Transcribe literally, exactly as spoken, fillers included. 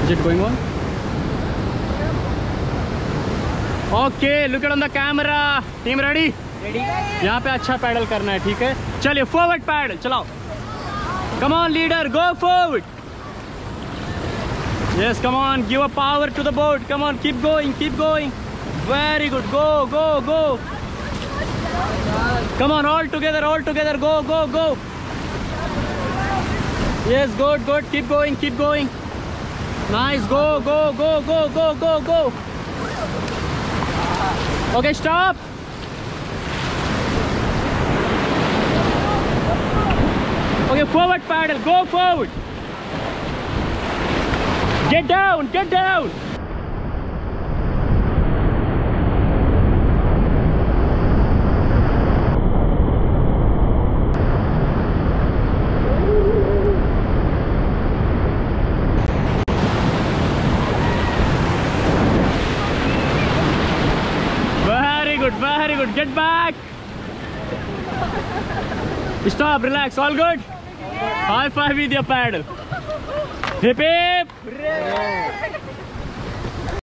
Is it going on? Okay, look it on the camera. Team ready? Ready? यहाँ पे अच्छा pedal करना है, ठीक है? चलिए forward पैडल चलाओ. Come on leader, go forward. Yes, come on, give a power to the boat. Come on, keep going, keep going. Very good. Go, go, go. Come on, all together, all together. Go, go, go. Yes, good, good. Keep going, keep going. Nice. Go, go, go, go, go, go, go. Okay, stop. Okay, forward paddle. Go forward. Get down, get down. Very good, very good. Get back. Stop, relax. All good? High five with your paddle. Hip hip.